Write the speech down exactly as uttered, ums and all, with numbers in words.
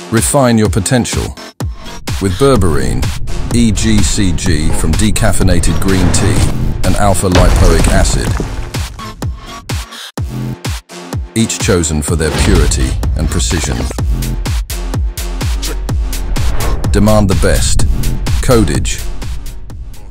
Refine your potential with berberine, E G C G from decaffeinated green tea, and alpha-lipoic acid, each chosen for their purity and precision. Demand the best. Codeage